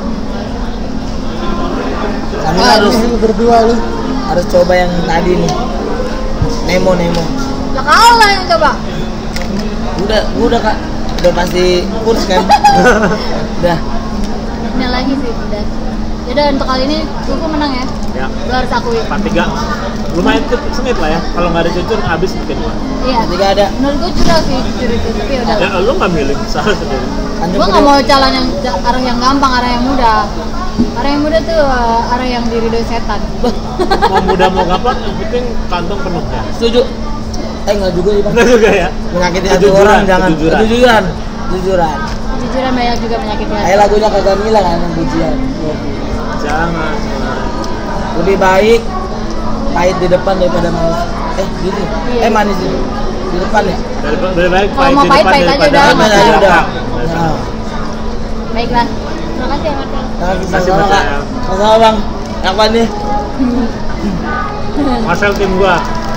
Kami Ah, harus ini berdua lu. harus coba yang tadi nih. Nemo Nemo. Lah kau lah yang coba. Udah, gua udah kak. Udah pasti kurs kan? Udah. Ini lagi sih, udah. Yaudah untuk kali ini Kuku menang ya. Ya. Lu harus akui. Empat tiga. Lumayan ke- sengit lah ya. Kalau nggak ada cucur habis mungkin. Iya. Ketika ada Menurut gue curang sih jujur itu, tapi udah. Ya lu nggak milih salah sendiri. anjing Gue nggak mau jalan yang arah yang gampang, arah yang mudah. Arah yang mudah tuh uh, arah yang diridoi setan. Mau muda mau gampang, yang penting kantong penuh ya. setuju. Eh enggak juga ya bang. Enggak juga ya. Menyakiti hati Kejujuran, orang jangan. kejujuran. Kejujuran. Kejujuran. Jujuran banyak juga menyakiti hati. Kayak lagunya Kak Gamila kan yang pujian. Jangan. Lebih baik pahit di depan daripada manis. Eh gitu. Iya. Eh manis di, di depan ya. Lebih lebih baik Kalau mau di pahit, depan pahit aja daripada udah, Depan nggak aja usah. udah. Nah, Nah. Baiklah. Terima kasih ya Marcel. Terima kasih Kasih, sama Kak. Marcel. Sama bang. Apa nih? Marcel tim gua.